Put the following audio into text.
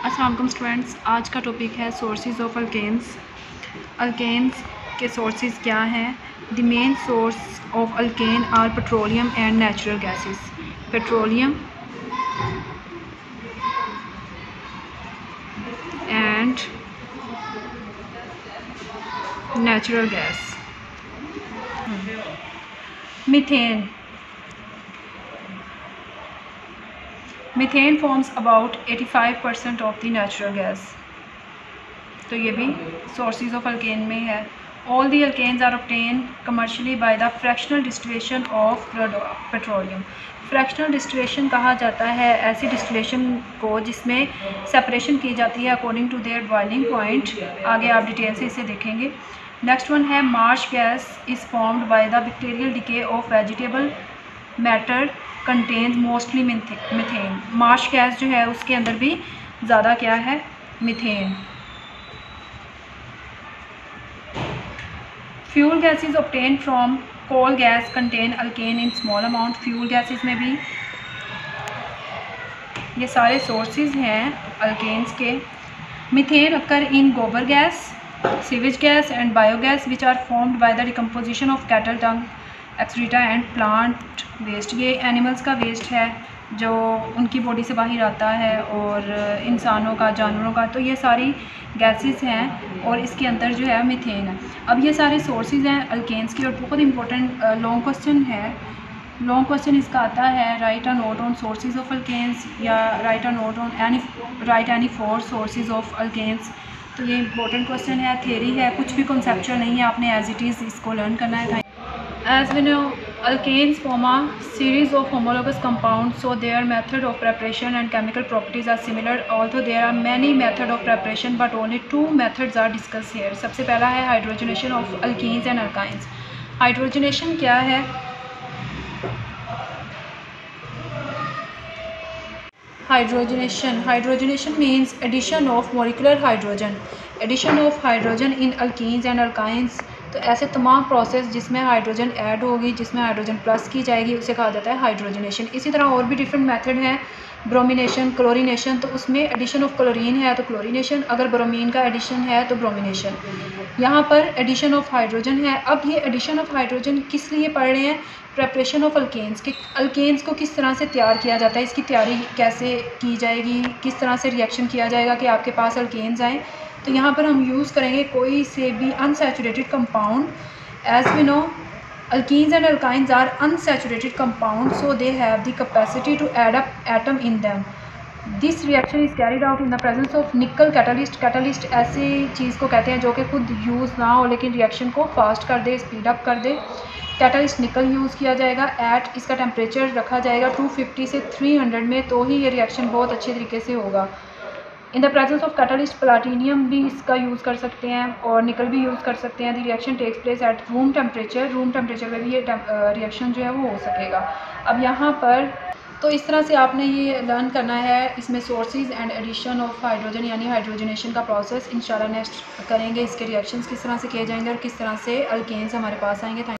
अस्सलाम वालेकुम स्टूडेंट्स, आज का टॉपिक है सोर्सेज ऑफ अल्केन्स। अल्केन्स के सोर्सेज क्या हैं? The main source of alkane are petroleum and natural gases. Petroleum and natural gas. Methane methane forms about 85% of the natural gas. तो ये भी सोर्सेज ऑफ अल्केन में है। All the alkanes are obtain commercially by the fractional distillation of petroleum. Fractional distillation कहा जाता है ऐसी distillation को जिसमें सेपरेशन की जाती है according to their boiling point. आगे आप डिटेल से इसे देखेंगे। नेक्स्ट वन है marsh gas is formed by the bacterial decay of vegetable matter contains mostly methane. Marsh gas जो है उसके अंदर भी ज़्यादा क्या है? Methane. Fuel gases obtain from coal gas contain alkane in small amount. Fuel gases में भी ये सारे सोर्सेज हैं अल्केन्स के। Methane occur in gobar gas, sewage gas and biogas which are formed by the decomposition of cattle dung, excreta and plant waste. ये animals का waste है जो उनकी बॉडी से बाहर आता है और इंसानों का, जानवरों का। तो ये सारी गैसेस हैं और इसके अंदर जो है मीथेन है। अब ये सारे सोर्सेज हैं अल्केन्स की। और बहुत इंपॉर्टेंट लॉन्ग क्वेश्चन है। लॉन्ग क्वेश्चन इसका आता है write a note on sources of alkanes या write a note on any 4 sources of alkanes. तो ये इंपॉर्टेंट क्वेश्चन है, थ्योरी है, कुछ भी कॉन्सेप्चुअल नहीं है, आपने एज इट इज़ इसको लर्न करना है। As we know, alkanes form a series of homologous compounds, so their method of preparation and chemical properties are similar. Although there are many methods of preparation, but only 2 methods are discussed here. सबसे पहला है hydrogenation of alkenes and alkynes. Hydrogenation क्या है? Hydrogenation means addition of molecular hydrogen. Addition of hydrogen in alkenes and alkynes. तो ऐसे तमाम process जिसमें hydrogen add होगी, जिसमें हाइड्रोजन प्लस की जाएगी, उसे कहा जाता है हाइड्रोजनेशन। इसी तरह और भी डिफरेंट मेथड हैं। ब्रोमिनेशन, क्लोरीनेशन, तो उसमें एडिशन ऑफ क्लोरीन है तो क्लोरीनेशन, अगर ब्रोमीन का एडिशन है तो ब्रोमिनेशन। यहाँ पर एडिशन ऑफ हाइड्रोजन है। अब ये एडिशन ऑफ हाइड्रोजन किस लिए पढ़ रहे हैं? प्रेपरेशन ऑफ अल्केन्स के। अल्केन्स को किस तरह से तैयार किया जाता है, इसकी तैयारी कैसे की जाएगी, किस तरह से रिएक्शन किया जाएगा कि आपके पास अल्केन्स आएँ। तो यहाँ पर हम यूज़ करेंगे कोई से भी unsaturated compound. As we know alkenes and alkynes are unsaturated compounds, so they have the capacity to add up atom in them. This reaction is carried out in the presence of nickel catalyst. Catalyst ऐसी चीज़ को कहते हैं जो कि खुद use ना हो लेकिन रिएक्शन को फास्ट कर दे, स्पीड अप कर दे। कैटलिस्ट निकल यूज़ किया जाएगा। इसका टेम्परेचर रखा जाएगा 250 से 300 में, तो ही ये रिएक्शन बहुत अच्छे तरीके से होगा। In the presence of catalyst platinum भी इसका यूज़ कर सकते हैं और निकल भी यूज़ कर सकते हैं। The reaction takes place at room temperature. Room temperature में भी ये रिएक्शन जो है वो हो सकेगा। अब यहाँ पर तो इस तरह से आपने ये लर्न करना है। इसमें sources and addition of hydrogen यानी हाइड्रोजनेशन का प्रोसेस इंशाल्लाह नेक्स्ट करेंगे। इसके रिएक्शंस किस तरह से किए जाएंगे और किस तरह से अल्केन्स हमारे पास आएंगे।